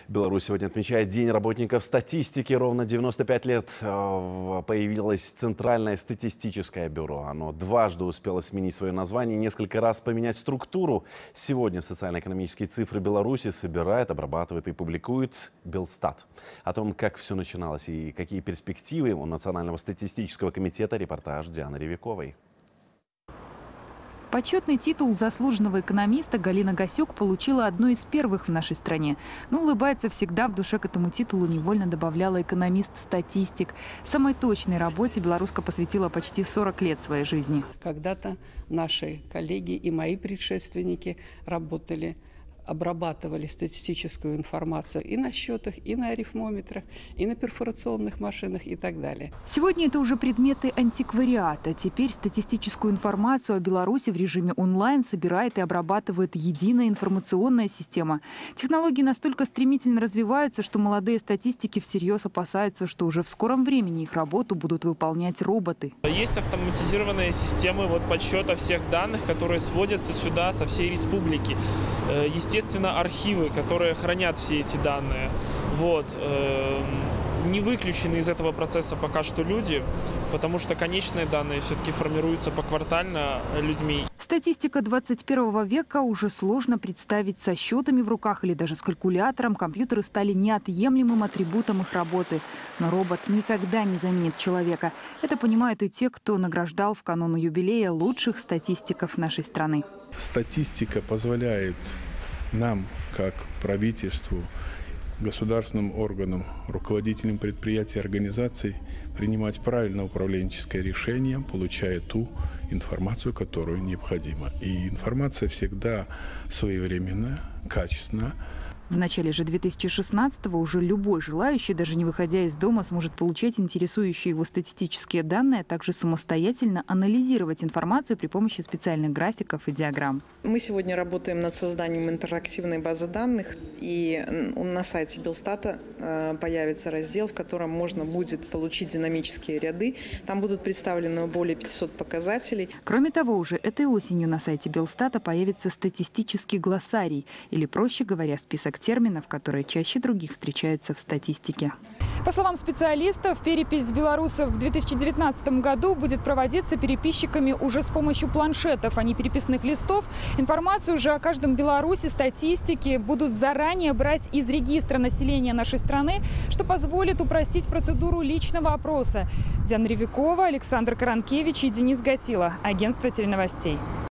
Беларусь сегодня отмечает День работников статистики. Ровно 95 лет появилось Центральное статистическое бюро. Оно дважды успело сменить свое название и несколько раз поменять структуру. Сегодня социально-экономические цифры Беларуси собирает, обрабатывает и публикует Белстат. О том, как все начиналось и какие перспективы у Национального статистического комитета, репортаж Дианы Ревяковой. Почетный титул заслуженного экономиста Галина Гасюк получила одной из первых в нашей стране. Но улыбается всегда, в душе к этому титулу невольно добавляла экономист-статистик. Самой точной работе белоруска посвятила почти 40 лет своей жизни. Когда-то наши коллеги и мои предшественники работали, обрабатывали статистическую информацию и на счетах, и на арифмометрах, и на перфорационных машинах и так далее. Сегодня это уже предметы антиквариата. Теперь статистическую информацию о Беларуси в режиме онлайн собирает и обрабатывает единая информационная система. Технологии настолько стремительно развиваются, что молодые статистики всерьез опасаются, что уже в скором времени их работу будут выполнять роботы. Есть автоматизированные системы подсчета всех данных, которые сводятся сюда со всей республики. Естественно, архивы, которые хранят все эти данные. Не выключены из этого процесса пока что люди, потому что конечные данные все-таки формируются поквартально людьми. Статистика 21 века уже сложно представить со счетами в руках или даже с калькулятором. Компьютеры стали неотъемлемым атрибутом их работы. Но робот никогда не заменит человека. Это понимают и те, кто награждал в канун юбилея лучших статистиков нашей страны. Статистика позволяет нам, как правительству, государственным органам, руководителям предприятий и организаций принимать правильно управленческое решение, получая ту информацию, которую необходимо. И информация всегда своевременная, качественная. В начале же 2016-го уже любой желающий, даже не выходя из дома, сможет получать интересующие его статистические данные, а также самостоятельно анализировать информацию при помощи специальных графиков и диаграмм. Мы сегодня работаем над созданием интерактивной базы данных, и на сайте Белстата появится раздел, в котором можно будет получить динамические ряды. Там будут представлены более 500 показателей. Кроме того, уже этой осенью на сайте Белстата появится статистический глоссарий, или, проще говоря, список терминов, которые чаще других встречаются в статистике. По словам специалистов, перепись белорусов в 2019 году будет проводиться переписчиками уже с помощью планшетов, а не переписных листов. Информацию же о каждом белорусе статистики будут заранее брать из регистра населения нашей страны, что позволит упростить процедуру личного опроса. Диана Ревякова, Александр Каранкевич и Денис Гатило. Агентство теленовостей.